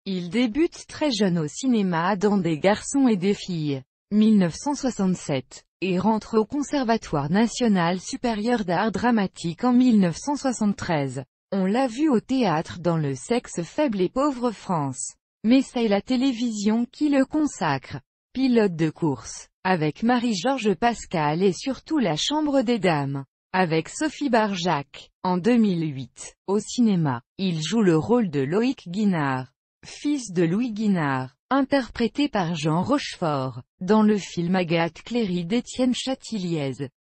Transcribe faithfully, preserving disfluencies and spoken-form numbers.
Il débute très jeune au cinéma dans Des garçons et des filles, mille neuf cent soixante-sept, et rentre au Conservatoire national supérieur d'art dramatique en mille neuf cent soixante-treize. On l'a vu au théâtre dans Le sexe faible et pauvre France. Mais c'est la télévision qui le consacre. Pilote de course, avec Marie-Georges Pascal et surtout La Chambre des dames, avec Sophie Barjac. En deux mille huit, au cinéma, il joue le rôle de Loïc Guinard, fils de Louis Guinard, interprété par Jean Rochefort, dans le film Agathe Cléry d'Étienne Chatiliez.